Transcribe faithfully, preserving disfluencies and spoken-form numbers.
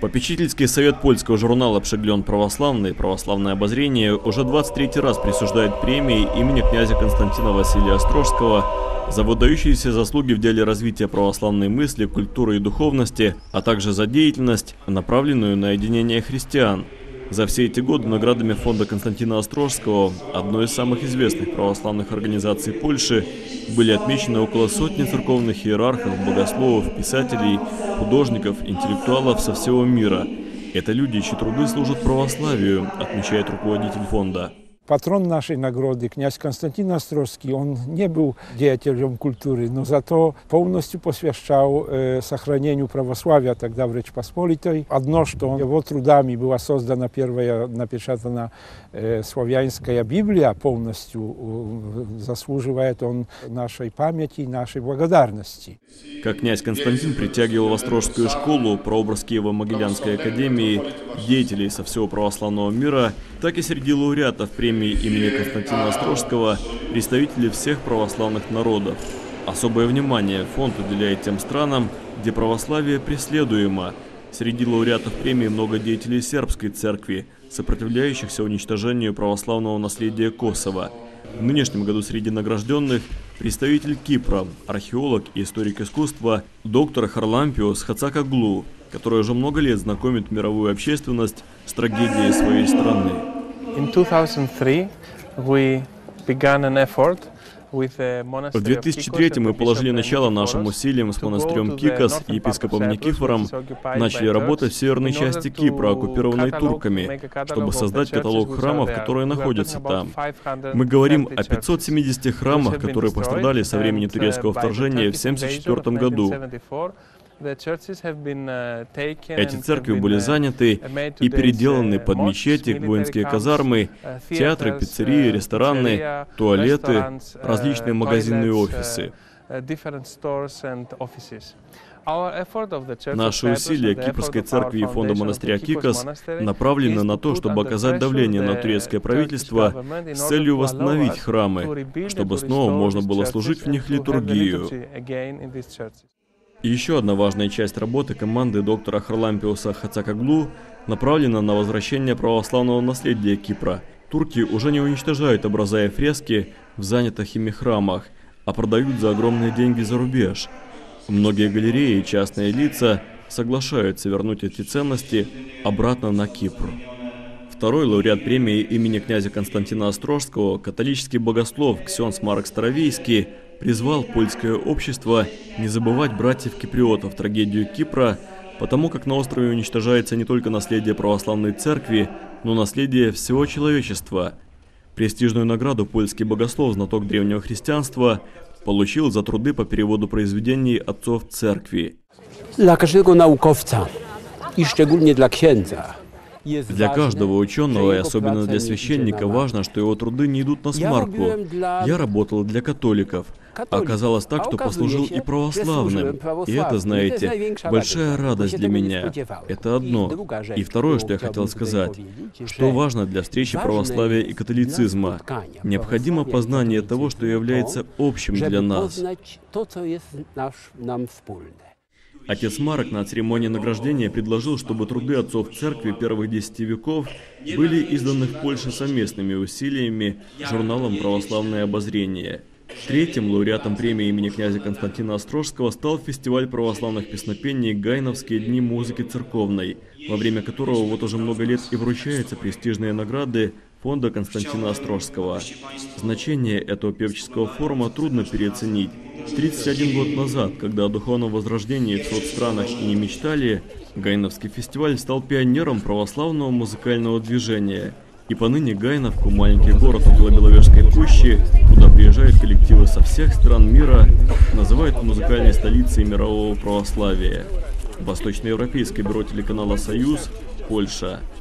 Попечительский совет польского журнала «Przegląd Православный» «Православное обозрение» уже двадцать третий раз присуждает премии имени князя Константина Василия Острожского за выдающиеся заслуги в деле развития православной мысли, культуры и духовности, а также за деятельность, направленную на единение христиан. За все эти годы наградами фонда Константина Острожского, одной из самых известных православных организаций Польши, были отмечены около сотни церковных иерархов, богословов, писателей, художников, интеллектуалов со всего мира. Это люди, чьи труды служат православию, отмечает руководитель фонда. Патрон нашей награды, князь Константин Острожский, он не был деятелем культуры, но зато полностью посвящал э, сохранению православия тогда в Речпосполитой. Одно, что его трудами была создана первая напечатана э, славянская Библия, полностью э, заслуживает он нашей памяти и нашей благодарности. Как князь Константин притягивал в Острожскую школу, прообраз Киево-Могилянской академии, деятелей со всего православного мира, так и среди лауреатов премии имени Константина Острожского представители всех православных народов. Особое внимание фонд уделяет тем странам, где православие преследуемо. Среди лауреатов премии много деятелей сербской церкви, сопротивляющихся уничтожению православного наследия Косово. В нынешнем году среди награжденных представитель Кипра, археолог и историк искусства доктор Харлампиос Хацакаглу, который уже много лет знакомит мировую общественность с трагедией своей страны. В две тысячи третьем мы положили начало нашим усилиям с монастырем Кикос и епископом Никифором, начали работать в северной части Кипра, оккупированной турками, чтобы создать каталог храмов, которые находятся там. Мы говорим о пятистах семидесяти храмах, которые пострадали со времени турецкого вторжения в тысяча девятьсот семьдесят четвёртом году. Эти церкви были заняты и переделаны под мечети, воинские казармы, театры, пиццерии, рестораны, туалеты, различные магазины и офисы. Наши усилия Кипрской церкви и фонда монастыря Кикос направлены на то, чтобы оказать давление на турецкое правительство с целью восстановить храмы, чтобы снова можно было служить в них литургию. И еще одна важная часть работы команды доктора Харлампиоса Хацакаглу направлена на возвращение православного наследия Кипра. Турки уже не уничтожают образа и фрески в занятых ими храмах, а продают за огромные деньги за рубеж. Многие галереи и частные лица соглашаются вернуть эти ценности обратно на Кипр. Второй лауреат премии имени князя Константина Острожского, католический богослов Ксенц Марк Старовейский, призвал польское общество не забывать братьев-киприотов трагедию Кипра, потому как на острове уничтожается не только наследие православной церкви, но наследие всего человечества. Престижную награду польский богослов, знаток древнего христианства, получил за труды по переводу произведений отцов церкви. Для каждого науковца, и szczególnie dla księdza. Для каждого ученого, и особенно для священника, важно, что его труды не идут на смарку. Я работал для католиков. Оказалось так, что послужил и православным. И это, знаете, большая радость для меня. Это одно. И второе, что я хотел сказать, что важно для встречи православия и католицизма. Необходимо познание того, что является общим для нас. Отец Марк на церемонии награждения предложил, чтобы труды отцов церкви первых десяти веков были изданы в Польше совместными усилиями журналом «Православное обозрение». Третьим лауреатом премии имени князя Константина Острожского стал фестиваль православных песнопений «Гайновские дни музыки церковной», во время которого вот уже много лет и вручаются престижные награды фонда Константина Острожского. Значение этого певческого форума трудно переоценить. тридцать один год назад, когда о духовном возрождении в соцстранах и не мечтали, Гайновский фестиваль стал пионером православного музыкального движения. И поныне Гайновку, маленький город около Беловежской пущи, куда приезжают коллективы со всех стран мира, называют музыкальной столицей мирового православия. Восточноевропейское бюро телеканала «Союз», Польша.